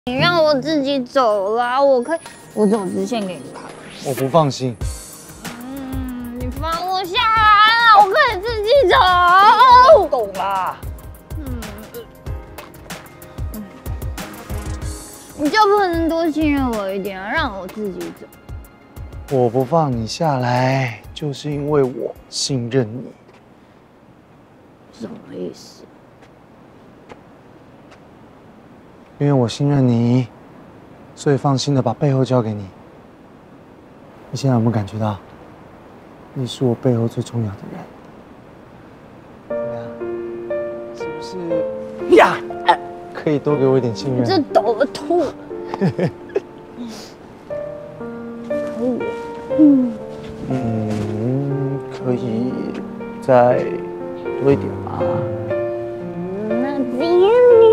你让我自己走啦，我走直线给你看。 我不放心。 你放我下来啦，我可以自己走。 懂啦。 你就不能多信任我一点啊，让我自己走。 我不放你下来，就是因为我信任你。 什么意思？ 因为我信任你，所以放心的把背后交给你。你现在有没有感觉到，你是我背后最重要的人？怎么样？是不是呀？可以多给我一点信任。 这抖了吐。 可以再多一点吗？ 那只有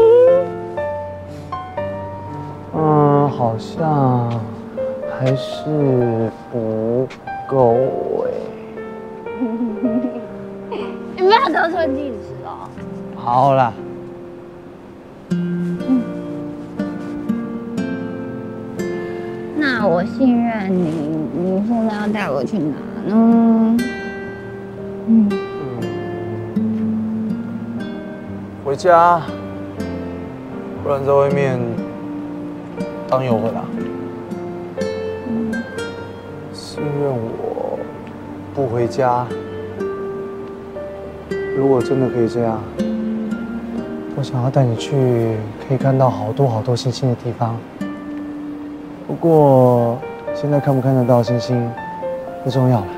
你。 好像还是不够哎。 你不要得寸进尺哦。 好啦。 那我信任你，你现在要带我去哪呢？ 回家，不然在外面当游魂啊。信任我，不回家。如果真的可以这样，我想要带你去可以看到好多星星的地方。不过现在看不看得到星星不重要了，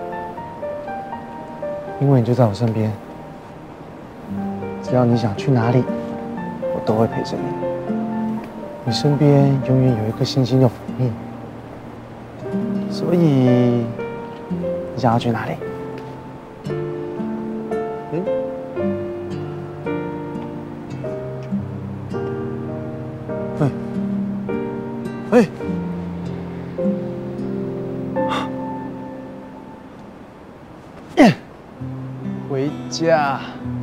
因为你就在我身边。只要你想去哪里，我都会陪着你。你身边永远有一颗星星要抚你，所以你想要去哪里？回家。